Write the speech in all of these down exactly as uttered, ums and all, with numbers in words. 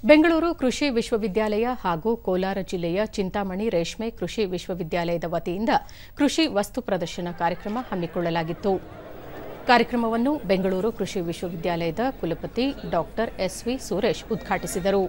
ಬೆಂಗಳೂರು ಕೃಷಿ ವಿಶ್ವವಿದ್ಯಾಲಯ ಹಾಗೂ ಕೋಲಾರ ಜಿಲ್ಲೆಯ ಚಿಂತಾಮಣಿ ರೇಷ್ಮೆ ಕೃಷಿ ವಿಶ್ವವಿದ್ಯಾಲಯದ ವತಿಯಿಂದ ಕೃಷಿ ವಸ್ತು ಪ್ರದರ್ಶನ ಕಾರ್ಯಕ್ರಮ ಹಮ್ಮಿಕೊಳ್ಳಲಾಗಿತ್ತು. ಕಾರ್ಯಕ್ರಮವನ್ನು ಬೆಂಗಳೂರು ಕೃಷಿ ವಿಶ್ವವಿದ್ಯಾಲಯದ ಕುಲಪತಿ ಡಾ ಎಸ್ವಿ ಸುರೇಶ್ ಉದ್ಘಾಟಿಸಿದರು.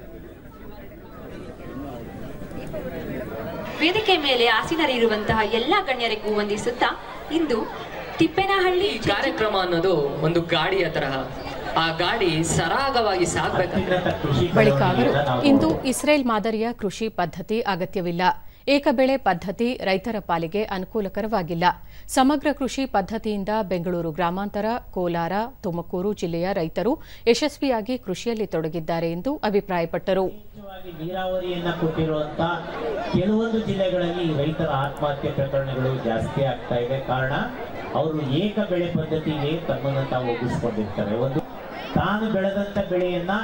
ವೇದಿಕೆ ಮೇಲೆ ಆಸೀನರಿರುವಂತಹ ಎಲ್ಲ ಗಣ್ಯರಿಗೂ ವಂದಿಸುತ್ತಾ ಇಂದು ತಿಪ್ಪೇನಹಳ್ಳಿ ಕಾರ್ಯಕ್ರಮ ಅನ್ನೋದು ಒಂದು ಗಾಡಿಯ ತರಹ. ಆ ಗಾಡಿ ಸರಾಗವಾಗಿ ಸಾಗಬೇಕು. ಬಳಿಕ ಅವರು ಇಂದು ಇಸ್ರೇಲ್ ಮಾದರಿಯ ಕೃಷಿ ಪದ್ಧತಿ ಅಗತ್ಯವಿಲ್ಲ, ಏಕಬೆಳೆ ಪದ್ಧತಿ ರೈತರ ಪಾಲಿಗೆ ಅನುಕೂಲಕರವಾಗಿಲ್ಲ, ಸಮಗ್ರ ಕೃಷಿ ಪದ್ಧತಿಯಿಂದ ಬೆಂಗಳೂರು ಗ್ರಾಮಾಂತರ, ಕೋಲಾರ, ತುಮಕೂರು ಜಿಲ್ಲೆಯ ರೈತರು ಯಶಸ್ವಿಯಾಗಿ ಕೃಷಿಯಲ್ಲಿ ತೊಡಗಿದ್ದಾರೆ ಎಂದು ಅಭಿಪ್ರಾಯಪಟ್ಟರು. ನೀರಾವರಿಯನ್ನ ಕೊಟ್ಟಿರುವಂತಹ ಕೆಲವೊಂದು ಜಿಲ್ಲೆಗಳಲ್ಲಿ ರೈತರ ಆತ್ಮಹತ್ಯೆ ಪ್ರಕರಣಗಳು ಜಾಸ್ತಿ ಆಗ್ತಾ ಇದೆ. ಕಾರಣ ಅವರು ಏಕ ಬೆಳೆ ಪದ್ಧತಿಗೆ ತಮ್ಮನ್ನು ತಾವು ಒಗ್ಗಿಸಿಕೊಂಡಿರ್ತಾರೆ. ಒಂದು ತಾನು ಬೆಳೆದಂತ ಬೆಳೆಯನ್ನ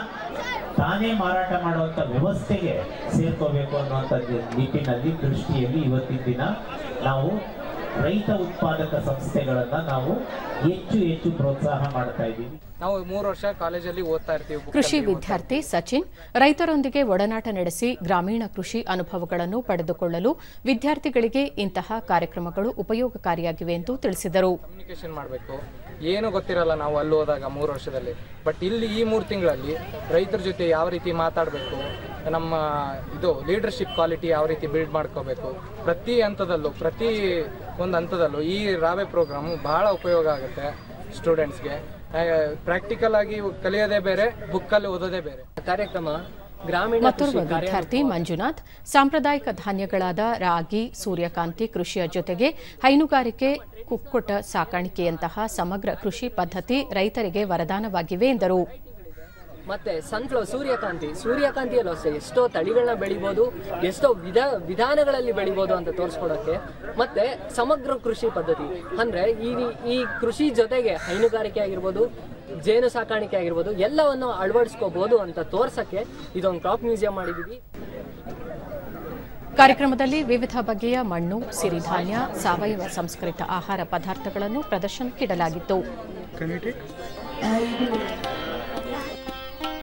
ತಾನೇ ಮಾರಾಟ ಮಾಡುವಂತ ವ್ಯವಸ್ಥೆಗೆ ಸೇರ್ಕೋಬೇಕು ಅನ್ನುವಂಥ ನಿಟ್ಟಿನಲ್ಲಿ ದೃಷ್ಟಿಯಲ್ಲಿ ಇವತ್ತಿನ ದಿನ ನಾವು ರೈತ ಉತ್ಪಾದಕ ಸಂಸ್ಥೆಗಳನ್ನ ನಾವು ಹೆಚ್ಚು ಹೆಚ್ಚು ಪ್ರೋತ್ಸಾಹ ಮಾಡ್ತಾ ಇದ್ದೀವಿ. ನಾವು ಮೂರು ವರ್ಷ ಕಾಲೇಜಲ್ಲಿ ಓದ್ತಾ ಇರ್ತೀವಿ. ಕೃಷಿ ವಿದ್ಯಾರ್ಥಿ ಸಚಿನ್ ರೈತರೊಂದಿಗೆ ಒಡನಾಟ ನಡೆಸಿ ಗ್ರಾಮೀಣ ಕೃಷಿ ಅನುಭವಗಳನ್ನು ಪಡೆದುಕೊಳ್ಳಲು ವಿದ್ಯಾರ್ಥಿಗಳಿಗೆ ಇಂತಹ ಕಾರ್ಯಕ್ರಮಗಳು ಉಪಯೋಗಕಾರಿಯಾಗಿವೆ ಎಂದು ತಿಳಿಸಿದರು. ಕಮ್ಯುನಿಕೇಶನ್ ಮಾಡಬೇಕು, ಏನು ಗೊತ್ತಿರಲ್ಲ ನಾವು ಅಲ್ಲಿ ಹೋದಾಗ ಮೂರು ವರ್ಷದಲ್ಲಿ. ಬಟ್ ಇಲ್ಲಿ ಈ ಮೂರು ತಿಂಗಳಲ್ಲಿ ರೈತರ ಜೊತೆ ಯಾವ ರೀತಿ ಮಾತಾಡಬೇಕು, ನಮ್ಮ ಇದು ಲೀಡರ್ಶಿಪ್ ಕ್ವಾಲಿಟಿ ಯಾವ ರೀತಿ ಬಿಲ್ಡ್ ಮಾಡ್ಕೋಬೇಕು, ಪ್ರತಿ ಹಂತದಲ್ಲೂ ಪ್ರತಿ ಒಂದು ಹಂತದಲ್ಲೂ ಈ ರಾವೆ ಪ್ರೋಗ್ರಾಮು ಬಹಳ ಉಪಯೋಗ ಆಗುತ್ತೆ ಸ್ಟೂಡೆಂಟ್ಸ್ಗೆ. ಪ್ರಾಕ್ಟಿಕಲ್ ಆಗಿ ಕಲಿಯೋದೇ ಬೇರೆ, ಬುಕ್ಕಲ್ಲಿ ಓದೋದೇ ಬೇರೆ. ಕಾರ್ಯಕ್ರಮ ಗ್ರಾಮೀಣ ಮತ್ತೋರ್ವ ವಿದ್ಯಾರ್ಥಿ ಮಂಜುನಾಥ್ ಸಾಂಪ್ರದಾಯಿಕ ಧಾನ್ಯಗಳಾದ ರಾಗಿ, ಸೂರ್ಯಕಾಂತಿ ಕೃಷಿಯ ಜೊತೆಗೆ ಹೈನುಗಾರಿಕೆ, ಕುಕ್ಕುಟ ಸಾಕಾಣಿಕೆಯಂತಹ ಸಮಗ್ರ ಕೃಷಿ ಪದ್ಧತಿ ರೈತರಿಗೆ ವರದಾನವಾಗಿವೆ ಎಂದರು. ಮತ್ತೆ ಸನ್ಫ್ಲವರ್, ಸೂರ್ಯಕಾಂತಿ ಸೂರ್ಯಕಾಂತಿಯಲ್ಲೂ ಅಷ್ಟೇ ಎಷ್ಟೋ ತಳಿಗಳನ್ನ ಬೆಳಿಬೋದು, ಎಷ್ಟೋ ವಿಧ ವಿಧಾನಗಳಲ್ಲಿ ಬೆಳಿಬೋದು ಅಂತ ತೋರಿಸ್ಕೊಡೋಕ್ಕೆ. ಮತ್ತೆ ಸಮಗ್ರ ಕೃಷಿ ಪದ್ಧತಿ ಅಂದ್ರೆ ಈ ಈ ಕೃಷಿ ಜೊತೆಗೆ ಹೈನುಗಾರಿಕೆ ಆಗಿರ್ಬೋದು, ಜೇನು ಸಾಕಾಣಿಕೆ ಆಗಿರ್ಬೋದು, ಎಲ್ಲವನ್ನು ಅಳವಡಿಸ್ಕೋಬಹುದು ಅಂತ ತೋರ್ಸಕ್ಕೆ ಇದೊಂದು ಕ್ರಾಪ್ ಮ್ಯೂಸಿಯಂ ಮಾಡಿದೀವಿ. ಕಾರ್ಯಕ್ರಮದಲ್ಲಿ ವಿವಿಧ ಬಗೆಯ ಮಣ್ಣು, ಸಿರಿಧಾನ್ಯ, ಸಾವಯವ ಸಂಸ್ಕರಿತ ಆಹಾರ ಪದಾರ್ಥಗಳನ್ನು ಪ್ರದರ್ಶನಕ್ಕಿಡಲಾಗಿತ್ತು.